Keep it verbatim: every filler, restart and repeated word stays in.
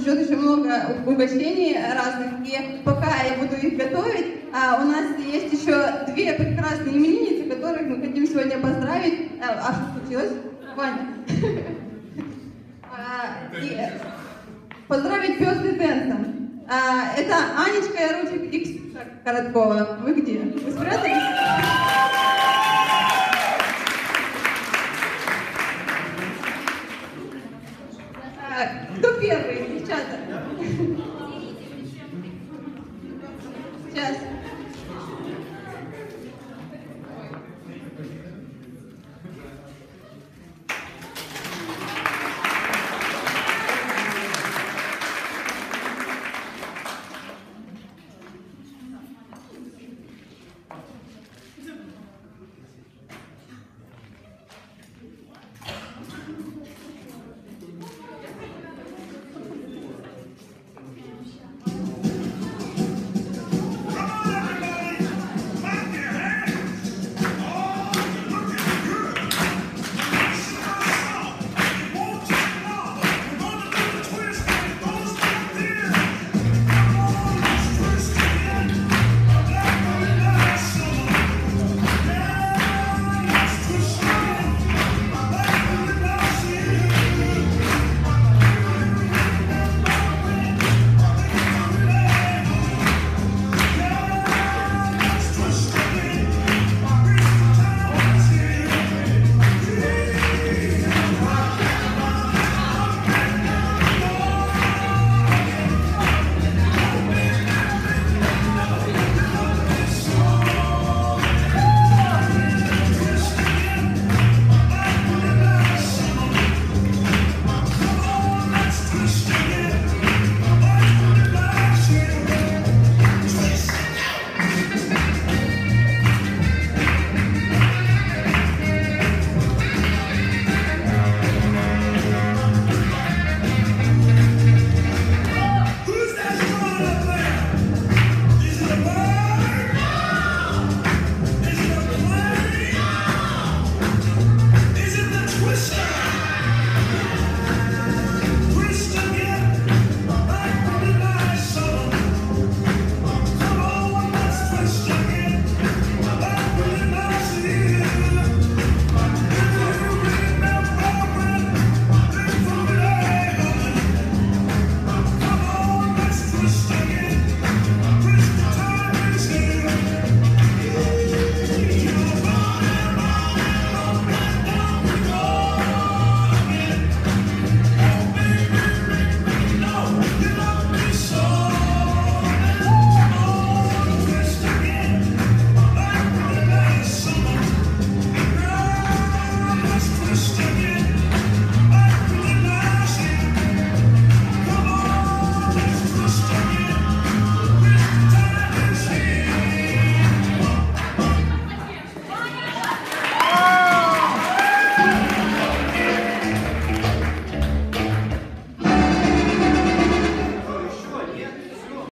ждет еще много угощений разных, и пока я буду их готовить, а, у нас есть еще две прекрасные именинницы, которых мы хотим сегодня поздравить. А, а что случилось? Ваня. А, и, поздравить birthday dance. А, это Анечка Яручик и Ксюша Короткова. Вы где? Вы спрятались? А, кто первый, девчата? Сейчас.